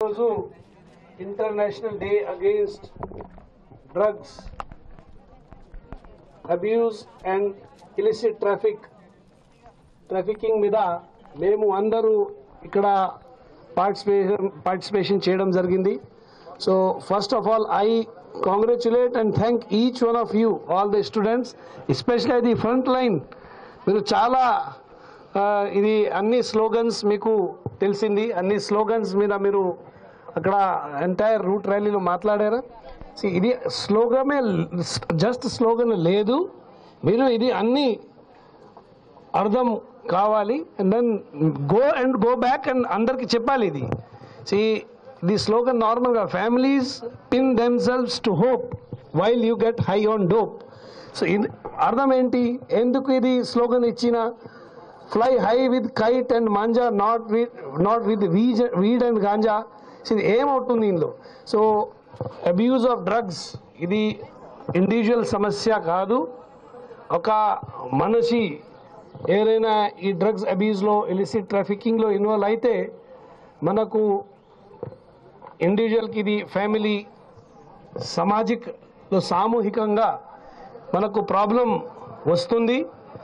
రోజు international day against drugs abuse and illicit trafficking మీద మేము అందరూ ఇక్కడ పార్టిసిపేషన్ చేయడం జరిగింది. So first of all I congratulate and thank each one of you, all the students, especially the front line. మీరు చాలా ఇది అన్ని స్లోగన్స్ మీకు తెలిసింది, అన్ని స్లోగన్స్ మీద మీరు అక్కడ ఎంటైర్ రూట్ ర్యాలీలో మాట్లాడారు. ఇది స్లోగమే, జస్ట్ స్లోగన్ లేదు, మీరు ఇది అన్ని అర్థం కావాలి. And then go back and అందరికి చెప్పాలి. ఇది the slogan normal families pin themselves to hope while you get high on dope. So ardham enti enduku idi slogan ichina, fly high with kite and manja, not with weed and ganja. So aim outundi inlo. So abuse of drugs idi individual samasya kaadu, oka manashi ఏదైనా ఈ drugs అబ్యూస్లో ఇలిసిట్ ట్రాఫికింగ్లో involve అయితే మనకు ఇండివిజువల్కి ఇది family సామాజికలో సామూహికంగా మనకు ప్రాబ్లం వస్తుంది.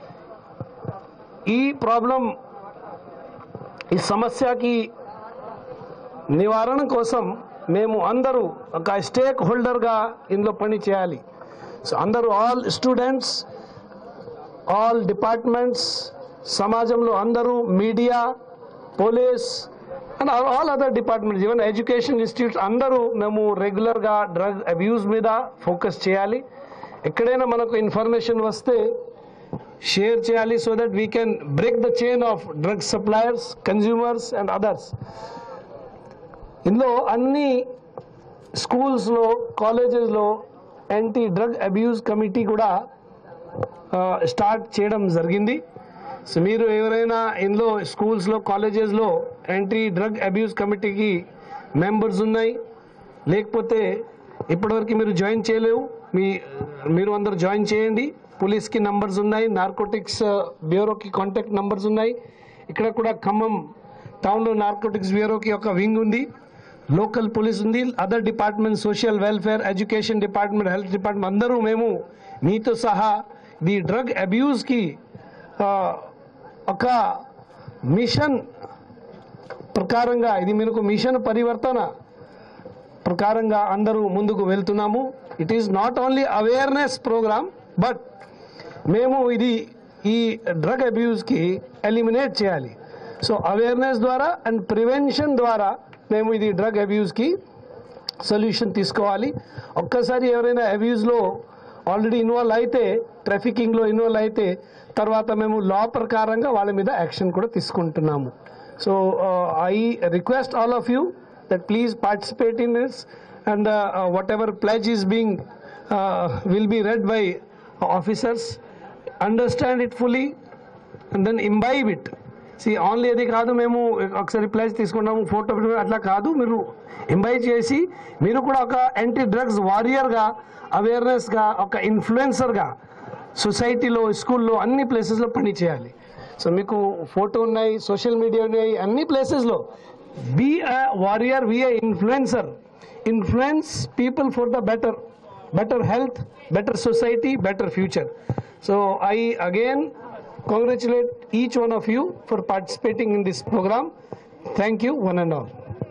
ఈ ప్రాబ్లం, ఈ సమస్యకి నివారణ కోసం మేము అందరూ ఒక స్టేక్ హోల్డర్గా ఇందులో పని చేయాలి. సో అందరూ ఆల్ స్టూడెంట్స్, ఆల్ డిపార్ట్మెంట్స్, సమాజంలో అందరూ, media, police and all other departments, even education institutes అందరూ మేము రెగ్యులర్గా డ్రగ్ అబ్యూస్ మీద ఫోకస్ చేయాలి. ఎక్కడైనా మనకు ఇన్ఫర్మేషన్ వస్తే షేర్ చేయాలి, so that we can break the chain of drug suppliers, consumers and others. ఇందులో అన్ని స్కూల్స్లో, కాలేజెస్లో యాంటీ డ్రగ్ అబ్యూస్ కమిటీ కూడా స్టార్ట్ చేయడం జరిగింది. సో మీరు ఎవరైనా ఇందులో స్కూల్స్లో, కాలేజెస్లో యాంటీ డ్రగ్ అబ్యూస్ కమిటీకి మెంబర్స్ ఉన్నాయి, లేకపోతే ఇప్పటివరకు మీరు జాయిన్ చేయలేవు, మీరు అందరు జాయిన్ చేయండి. పోలీస్కి నంబర్స్ ఉన్నాయి, నార్కోటిక్స్ బ్యూరోకి కాంటాక్ట్ నంబర్స్ ఉన్నాయి. ఇక్కడ కూడా ఖమ్మం టౌన్లో నార్కోటిక్స్ బ్యూరోకి ఒక వింగ్ ఉంది, లోకల్ పోలీస్ ఉంది, other department, social welfare, education department, health department అందరూ మేము మీతో సహా ది డ్రగ్ అబ్యూస్కి ఒక మిషన్ ప్రకారంగా, ఇది మనకు మిషన్ పరివర్తన ప్రకారంగా అందరూ ముందుకు వెళ్తున్నాము. It is not only awareness program, but మేము ఈ డ్రగ్ అబ్యూస్కి ఎలిమినేట్ చేయాలి. సో అవేర్నెస్ ద్వారా అండ్ ప్రివెన్షన్ ద్వారా మేము ఇది డ్రగ్ అబ్యూస్కి సొల్యూషన్ తీసుకోవాలి. ఒక్కసారి ఎవరైనా అబ్యూస్లో ఆల్రెడీ ఇన్వాల్వ్ అయితే, ట్రాఫికింగ్లో ఇన్వాల్వ్ అయితే, తర్వాత మేము లా ప్రకారంగా వాళ్ళ మీద యాక్షన్ కూడా తీసుకుంటున్నాము. So I request all of you that please participate in this, and whatever pledge is being will be read by officers, understand it fully and then imbibe it. Only అది కాదు, మేము ఒకసారి ప్లెజ్ తీసుకున్నాము, photo అట్లా కాదు, మీరు imbibe చేసి మీరు కూడా ఒక యాంటీ డ్రగ్స్ వారియర్గా, అవేర్నెస్గా, ఒక ఇన్ఫ్లుయెన్సర్గా సొసైటీలో, స్కూల్లో, అన్ని ప్లేసెస్లో పని చేయాలి. సో మీకు ఫోటో ఉన్నాయి, సోషల్ మీడియా ఉన్నాయి, అన్ని ప్లేసెస్లో be a warrior, be a influencer, influence people for the better health, better society, better future. So I again congratulate each one of you for participating in this program. Thank you, one and all.